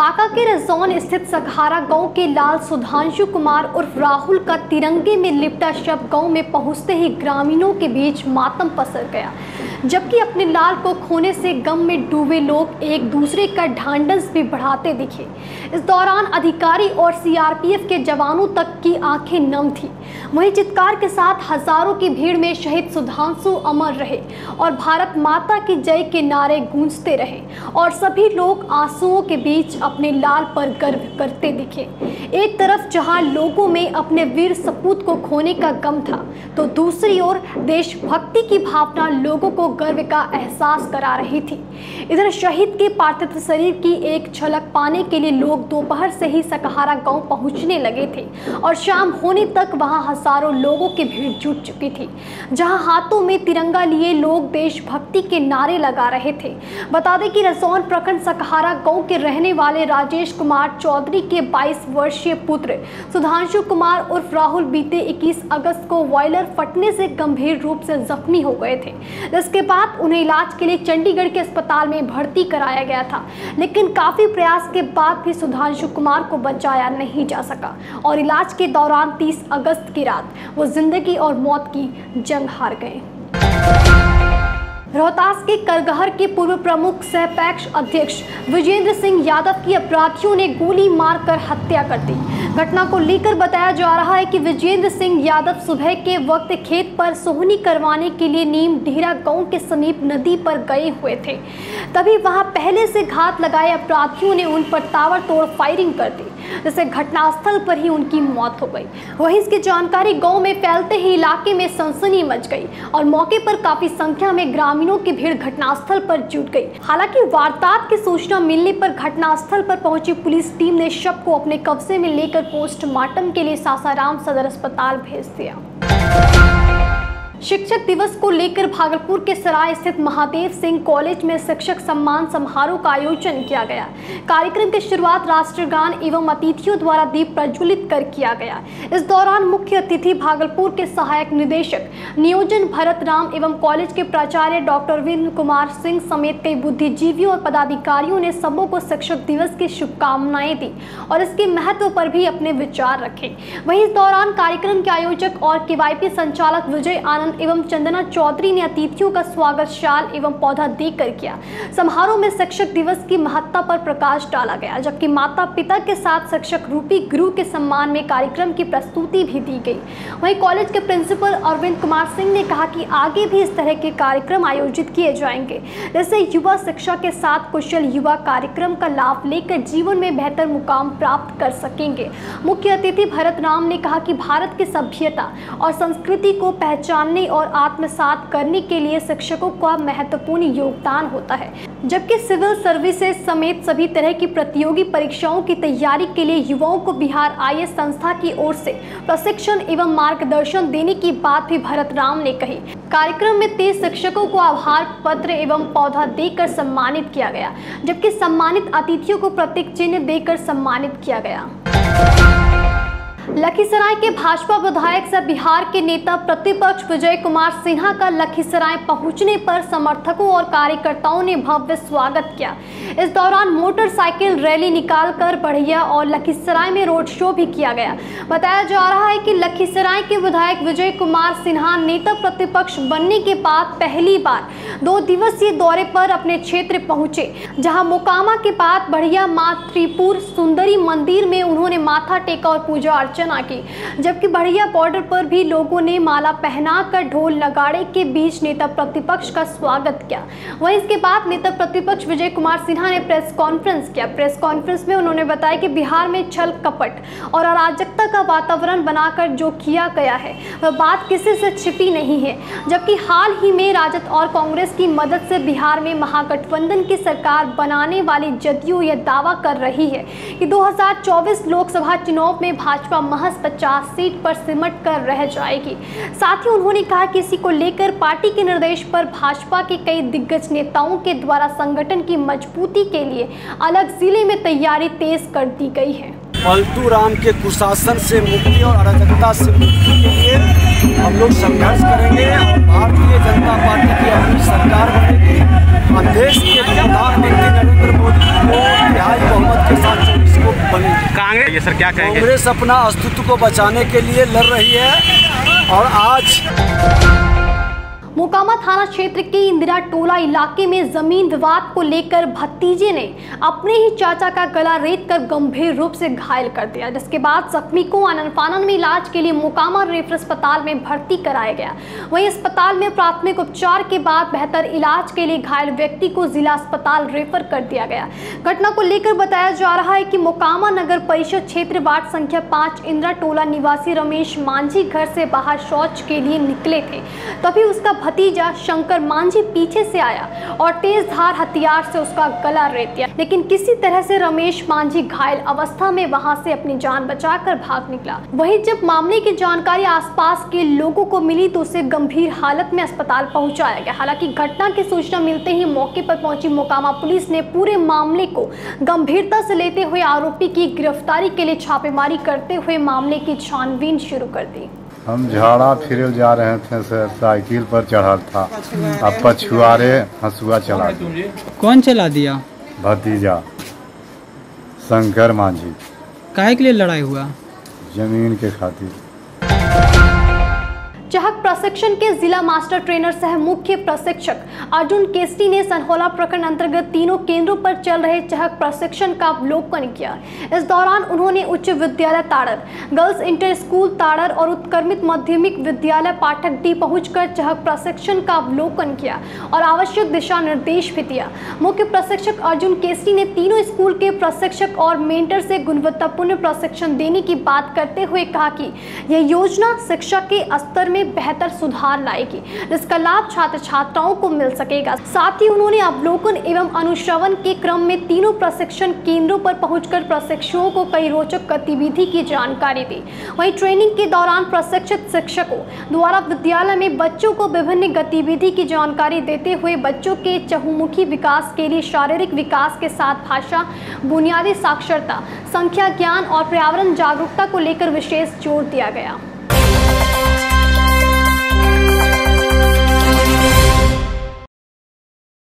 बांका के रजौन स्थित सघारा गांव के लाल सुधांशु कुमार उर्फ राहुल का तिरंगे में लिपटा शव गांव में पहुंचते ही ग्रामीणों के बीच मातम पसर गया। जबकि अपने लाल को खोने से गम में डूबे लोग एक दूसरे का ढांढस भी बढ़ाते दिखे। इस दौरान अधिकारी और सीआरपीएफ के जवानों तक की आंखें नम थी। वहीं चित्कार के साथ हजारों की भीड़ में शहीद सुधांशु अमर रहे और भारत माता की जय के नारे गूंजते रहे और सभी लोग आंसुओं के बीच अपने लाल पर गर्व करते दिखे। एक तरफ जहां लोगों में अपने वीर सपूत को खोने का गम था, तो दूसरी ओर देशभक्ति की भावना लोगों को गर्व का एहसास करा रही थी। इधर शहीद के पार्थिव शरीर की एक झलक पाने के लिए लोग दोपहर से ही सघारा गांव पहुंचने लगे थे और शाम होने तक वहां हजारों लोगों की भीड़ जुट चुकी थी, जहां हाथों में तिरंगा लिए लोग देशभक्ति के नारे लगा रहे थे। बता दें कि रजौन प्रखंड सघारा गांव के रहने वाले राजेश कुमार चौधरी के 22 वर्षीय पुत्र सुधांशु कुमार उर्फ राहुल बीते 21 अगस्त को बॉयलर फटने से गंभीर रूप से जख्मी हो गए थे, जिसके बाद उन्हें इलाज के लिए चंडीगढ़ के अस्पताल में भर्ती कराया गया था। लेकिन काफी प्रयास के बाद भी सुधांशु कुमार को बचाया नहीं जा सका और इलाज के दौरान 30 अगस्त की रात वो जिंदगी और मौत की जंग हार गए। रोहतास के करगहर के पूर्व प्रमुख सहपैक्ष अध्यक्ष विजेंद्र सिंह यादव की अपराधियों ने गोली मारकर हत्या कर दी। घटना को लेकर बताया जा रहा है कि विजेंद्र सिंह यादव सुबह के वक्त खेत पर सोहनी करवाने के लिए नीम ढीरा गांव के समीप नदी पर गए हुए थे। तभी वहां पहले से घात लगाए अपराधियों ने उन पर ताबड़तोड़ फायरिंग कर दी, जिससे घटनास्थल पर ही उनकी मौत हो गई। वहीं इसकी जानकारी गांव में फैलते ही इलाके में सनसनी मच गई और मौके पर काफी संख्या में ग्रामीणों की भीड़ घटनास्थल पर जुट गई। हालांकि वारदात की सूचना मिलने पर घटनास्थल पर पहुंची पुलिस टीम ने शव को अपने कब्जे में लेकर पोस्टमार्टम के लिए सासाराम सदर अस्पताल भेज दिया। शिक्षक दिवस को लेकर भागलपुर के सराय स्थित महादेव सिंह कॉलेज में शिक्षक सम्मान समारोह का आयोजन किया गया। कार्यक्रम की शुरुआत राष्ट्रगान एवं अतिथियों द्वारा दीप प्रज्वलित कर किया गया। इस दौरान मुख्य अतिथि भागलपुर के सहायक निदेशक नियोजन भरत राम एवं कॉलेज के प्राचार्य डॉक्टर वीरेंद्र कुमार सिंह समेत कई बुद्धिजीवियों और पदाधिकारियों ने सबों को शिक्षक दिवस की शुभकामनाएं दी और इसके महत्व पर भी अपने विचार रखे। वहीं इस दौरान कार्यक्रम के आयोजक और केवाईपी संचालक विजय आनंद एवं चंदना चौधरी ने अतिथियों का स्वागत शाल एवं पौधा देकर किया। समारोह में शिक्षक दिवस की महत्ता पर प्रकाश डाला गया, जबकि माता पिता के साथ शिक्षक रूपी गुरु के सम्मान में कार्यक्रम की प्रस्तुति भी दी गई। वहीं कॉलेज के प्रिंसिपल अरविंद कुमार सिंह ने कहा कि आगे भी इस तरह के कार्यक्रम आयोजित किए जाएंगे, जिससे युवा शिक्षा के साथ कुशल युवा कार्यक्रम का लाभ लेकर जीवन में बेहतर मुकाम प्राप्त कर सकेंगे। मुख्य अतिथि भरत राम ने कहा कि भारत की सभ्यता और संस्कृति को पहचानने और आत्मसात करने के लिए शिक्षकों का महत्वपूर्ण योगदान होता है, जबकि सिविल सर्विसेज समेत सभी तरह की प्रतियोगी परीक्षाओं की तैयारी के लिए युवाओं को बिहार आईएएस संस्था की ओर से प्रशिक्षण एवं मार्गदर्शन देने की बात भी भरत राम ने कही। कार्यक्रम में 23 शिक्षकों को आभार पत्र एवं पौधा देकर सम्मानित किया गया, जबकि सम्मानित अतिथियों को प्रतीक चिन्ह देकर सम्मानित किया गया। लखीसराय के भाजपा विधायक सह बिहार के नेता प्रतिपक्ष विजय कुमार सिन्हा का लखीसराय पहुंचने पर समर्थकों और कार्यकर्ताओं ने भव्य स्वागत किया। इस दौरान मोटरसाइकिल रैली निकालकर बढ़िया और लखीसराय में रोड शो भी किया गया। बताया जा रहा है कि लखीसराय के विधायक विजय कुमार सिन्हा नेता प्रतिपक्ष बनने के बाद पहली बार 2 दिवसीय दौरे पर अपने क्षेत्र पहुंचे, जहां मोकामा के बाद बढ़िया मां त्रिपुर सुंदरी मंदिर में उन्होंने माथा टेका और पूजा अर्चना की, जबकि बढ़िया बॉर्डर पर भी लोगों ने माला पहनाकर ढोल नगाड़े के बीच नेता प्रतिपक्ष का स्वागत किया। वहीं इसके बाद नेता प्रतिपक्ष विजय कुमार सिन्हा ने प्रेस कॉन्फ्रेंस किया। प्रेस कॉन्फ्रेंस में उन्होंने बताया कि बिहार में छल कपट और अराजकता का वातावरण बनाकर जो किया गया है वह बात किसी से छिपी नहीं है, जबकि हाल ही में राजद और कांग्रेस की मदद से बिहार में महागठबंधन की सरकार बनाने वाली जदयू यह दावा कर रही है कि 2024 लोकसभा चुनाव में भाजपा महज 50 सीट पर सिमट कर रह जाएगी। साथ ही उन्होंने कहा कि इसी को लेकर पार्टी के निर्देश पर भाजपा के कई दिग्गज नेताओं के द्वारा संगठन की मजबूती के लिए अलग जिले में तैयारी तेज कर दी गई है। पलटू राम के कुशासन से मुक्ति और अराजकता से मुक्ति के लिए हम लोग संघर्ष करेंगे और भारतीय जनता पार्टी की अपनी सरकार बनेगी और देश के प्रधानमंत्री नरेंद्र मोदी को तिहाई बहुमत के साथ सर, क्या कहेंगे? कांग्रेस अपना अस्तित्व को बचाने के लिए लड़ रही है और आज मोकामा थाना क्षेत्र के इंदिरा टोला इलाके में जमीन विवाद को लेकर भतीजे ने अपने ही चाचा का गला रेतकर गंभीर रूप से घायल कर दिया, जिसके बाद जख्मी को आनन फानन में इलाज के लिए मोकामा रेफर अस्पताल में भर्ती कराया गया। वहीं अस्पताल में प्राथमिक उपचार के बाद बेहतर इलाज के लिए घायल व्यक्ति को जिला अस्पताल रेफर कर दिया गया। घटना को लेकर बताया जा रहा है कि मोकामा नगर परिषद क्षेत्र वार्ड संख्या 5 इंदिरा टोला निवासी रमेश मांझी घर से बाहर शौच के लिए निकले थे, तभी उसका भतीजा शंकर मांझी पीछे से आया और तेज धार हथियार से उसका गला रेत दिया, लेकिन किसी तरह से रमेश मांझी घायल अवस्था में वहां से अपनी जान बचाकर भाग निकला। वहीं जब मामले की जानकारी आसपास के लोगों को मिली तो उसे गंभीर हालत में अस्पताल पहुंचाया गया। हालांकि घटना की सूचना मिलते ही मौके पर पहुंची मोकामा पुलिस ने पूरे मामले को गंभीरता से लेते हुए आरोपी की गिरफ्तारी के लिए छापेमारी करते हुए मामले की छानबीन शुरू कर दी। हम झाड़ा फिर जा रहे थे सर, साइकिल पर चढ़ा था, अब पछुआरे हंसुआ चला दिया। कौन चला दिया? भतीजा शंकर मांझी। काहे के लिए लड़ाई हुआ? जमीन के खातिर। चहक प्रशिक्षण के जिला मास्टर ट्रेनर सह मुख्य प्रशिक्षक अर्जुन केसरी ने सनहौला प्रखंड अंतर्गत तीनों केंद्रों पर चल रहे चहक प्रशिक्षण का अवलोकन किया। इस दौरान उन्होंने उच्च विद्यालय Tarar, girls inter school Tarar और उत्क्रमित माध्यमिक विद्यालय पाठक डी पहुंचकर चहक प्रशिक्षण का अवलोकन किया और आवश्यक दिशा निर्देश भी दिया। मुख्य प्रशिक्षक अर्जुन केसरी ने तीनों स्कूल के प्रशिक्षक और मेंटर से गुणवत्तापूर्ण प्रशिक्षण देने की बात करते हुए कहा कि यह योजना शिक्षा के स्तर में बेहतर सुधार लाएगी, जिसका लाभ छात्र छात्राओं को मिल सकेगा। साथ ही उन्होंने अवलोकन एवं अनुश्रवण के क्रम में तीनों प्रशिक्षण केंद्रों पर पहुंचकर प्रशिक्षुओं को कई रोचक गतिविधि की जानकारी दी। वहीं ट्रेनिंग के दौरान प्रशिक्षित शिक्षकों द्वारा विद्यालय में बच्चों को विभिन्न गतिविधि की जानकारी देते हुए बच्चों के चहुमुखी विकास के लिए शारीरिक विकास के साथ भाषा, बुनियादी साक्षरता, संख्या ज्ञान और पर्यावरण जागरूकता को लेकर विशेष जोर दिया गया।